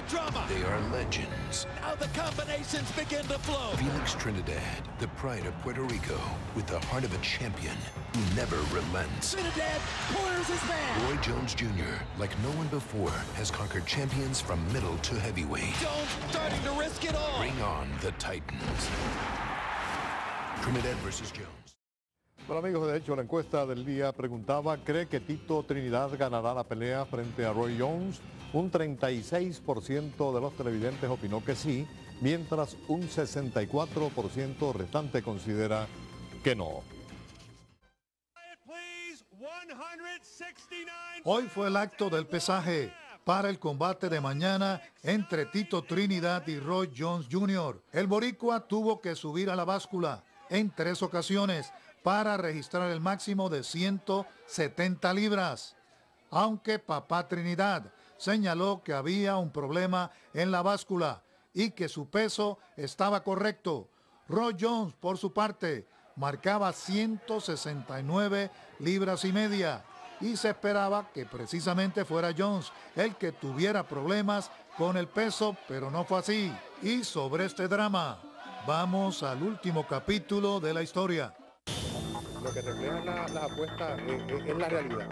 drama. They are legends. Now the combinations begin to flow. Felix Trinidad, the pride of Puerto Rico, with the heart of a champion who never relents. Trinidad corners his man. Roy Jones Jr., like no one before, has conquered champions from middle to heavyweight. Jones starting to risk it all. Bring on the Titans. Trinidad versus Jones. Bueno, amigos, de hecho, la encuesta del día preguntaba, ¿cree que Tito Trinidad ganará la pelea frente a Roy Jones? Un 36% de los televidentes opinó que sí, mientras un 64% restante considera que no. Hoy fue el acto del pesaje para el combate de mañana entre Tito Trinidad y Roy Jones Jr. El boricua tuvo que subir a la báscula en 3 ocasiones para registrar el máximo de 170 libras. Aunque papá Trinidad señaló que había un problema en la báscula y que su peso estaba correcto. Roy Jones, por su parte, marcaba 169 libras y media y se esperaba que precisamente fuera Jones el que tuviera problemas con el peso, pero no fue así. Y sobre este drama, vamos al último capítulo de la historia. Lo que reflejan las apuestas es la realidad.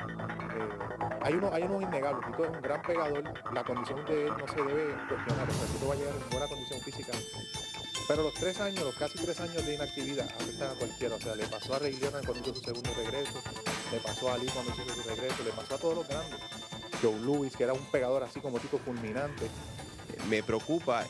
Hay unos innegables. Tito es un gran pegador. La condición de él no se debe cuestionar. O sea, Tito va a llegar en buena condición física. Pero los casi 3 años de inactividad afectan a cualquiera. O sea, le pasó a Ray Leonard cuando hizo su segundo regreso, le pasó a Ali cuando hizo su regreso, le pasó a todos los grandes. Joe Louis, que era un pegador así como Tito fulminante. Me preocupa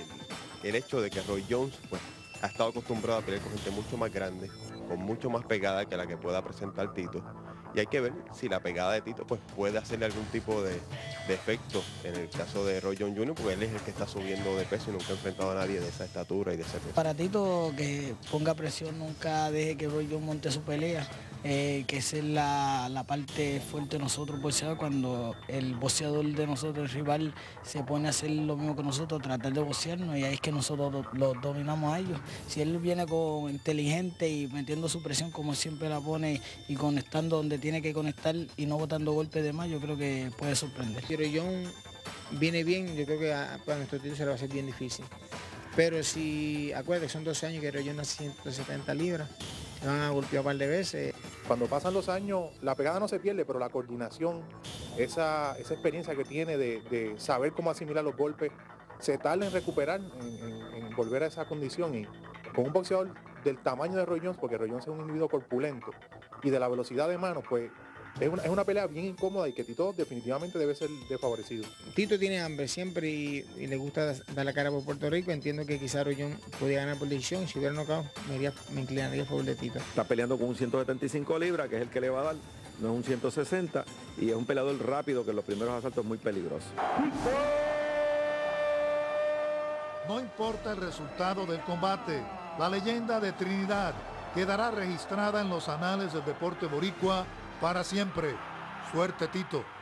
el hecho de que Roy Jones pues, ha estado acostumbrado a pelear con gente mucho más grande, con mucho más pegada que la que pueda presentar Tito. Y hay que ver si la pegada de Tito pues, puede hacerle algún tipo de efecto en el caso de Roy Jones Jr., porque él es el que está subiendo de peso y nunca ha enfrentado a nadie de esa estatura y de ese peso. Para Tito, que ponga presión, nunca deje que Roy Jones monte su pelea, que esa es la parte fuerte de nosotros boxeadores, cuando el boxeador de nosotros, el rival, se pone a hacer lo mismo que nosotros, tratar de boxearnos, y ahí es que nosotros los dominamos a ellos. Si él viene inteligente y metiendo su presión como siempre la pone y conectando donde tiene que conectar y no botando golpes de más, yo creo que puede sorprender. Pero John viene bien, yo creo que para nuestro título se le va a hacer bien difícil. Pero si, acuérdate, son 12 años que John nace 170 libras, se van a golpear un par de veces. Cuando pasan los años, la pegada no se pierde, pero la coordinación, esa experiencia que tiene de saber cómo asimilar los golpes, se tarda en recuperar, en volver a esa condición. Y con un boxeador del tamaño de Roy Jones, porque Roy Jones es un individuo corpulento, y de la velocidad de mano, pues es una pelea bien incómoda y que Tito definitivamente debe ser desfavorecido. Tito tiene hambre siempre y le gusta dar la cara por Puerto Rico. Entiendo que quizá Roy Jones podía ganar por decisión. Si hubiera knockout, me inclinaría a favor de Tito. Está peleando con un 175 libras, que es el que le va a dar, no es un 160, y es un peleador rápido que en los primeros asaltos es muy peligroso. No importa el resultado del combate, la leyenda de Trinidad quedará registrada en los anales del deporte boricua para siempre. Suerte, Tito.